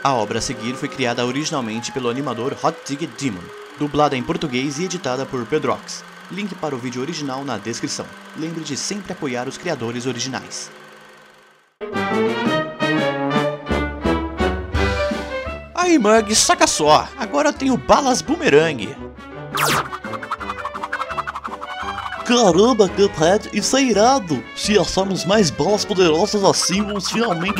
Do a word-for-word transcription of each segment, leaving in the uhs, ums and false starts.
A obra a seguir foi criada originalmente pelo animador Hot Digged Demon, dublada em português e editada por Pedrox. Link para o vídeo original na descrição. Lembre de sempre apoiar os criadores originais. Aí, Mug, saca só! Agora eu tenho balas boomerang. Caramba, Cuphead, isso é irado! Se acharmos mais balas poderosas assim, vamos finalmente...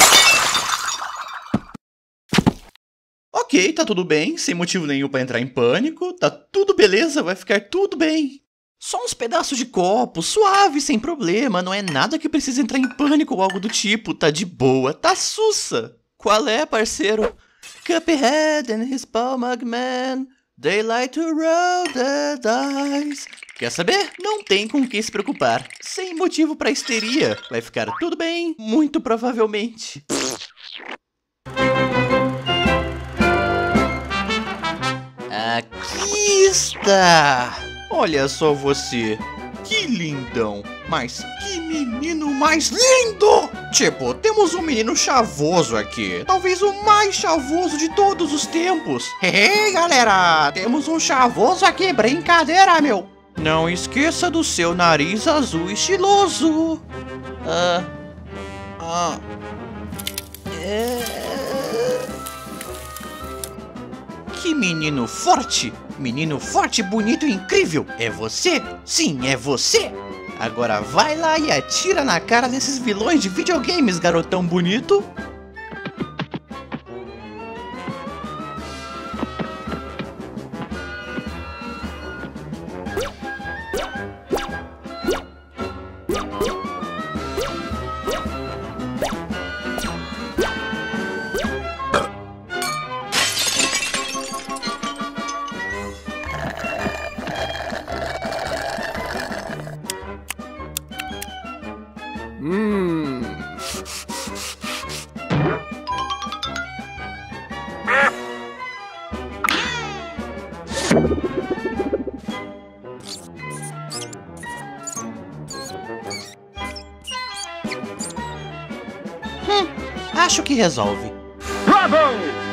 Ok, tá tudo bem, sem motivo nenhum pra entrar em pânico, tá tudo beleza, vai ficar tudo bem. Só uns pedaços de copo, suave, sem problema, não é nada que precisa entrar em pânico ou algo do tipo, tá de boa, tá sussa. Qual é, parceiro? Cuphead and his Paw Mugman, they like to roll the dice. Quer saber? Não tem com o que se preocupar. Sem motivo pra histeria. Vai ficar tudo bem, muito provavelmente. Aqui está! Olha só você. Que lindão. Mas que menino mais lindo! Tipo, temos um menino chavoso aqui. Talvez o mais chavoso de todos os tempos. Hey, galera! Temos um chavoso aqui. Brincadeira, meu! Não esqueça do seu nariz azul estiloso. Ah. Ah. É... Que menino forte! Menino forte, bonito e incrível! É você? Sim, é você! Agora vai lá e atira na cara desses vilões de videogames, garotão bonito! Hum. Hum, acho que resolve. Bravo!